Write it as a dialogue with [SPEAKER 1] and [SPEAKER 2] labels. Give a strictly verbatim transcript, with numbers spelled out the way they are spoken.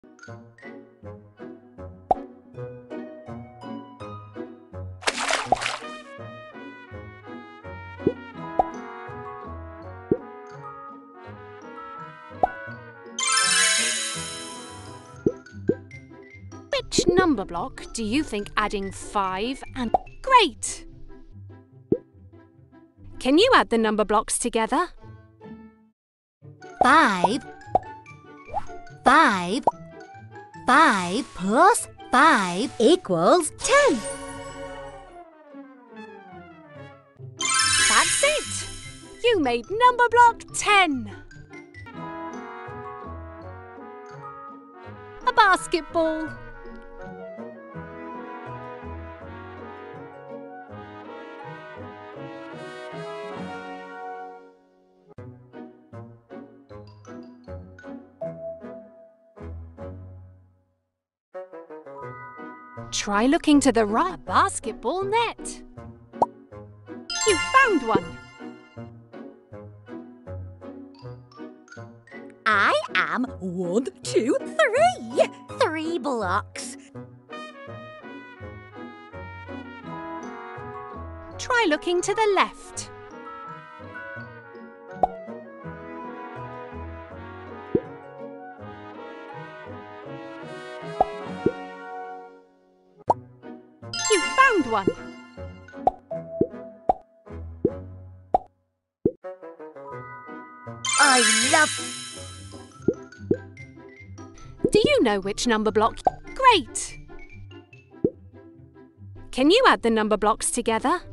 [SPEAKER 1] Which number block do you think adding five and... Great! Can you add the number blocks together?
[SPEAKER 2] Five. Five. Five plus five equals ten.
[SPEAKER 1] That's it! You made number block ten. A basketball. Try looking to the right. A basketball net. You found one.
[SPEAKER 2] I am one, two, three. Three blocks.
[SPEAKER 1] Try looking to the left. You found one.
[SPEAKER 2] I love...
[SPEAKER 1] Do you know which number block? Great! Can you add the number blocks together?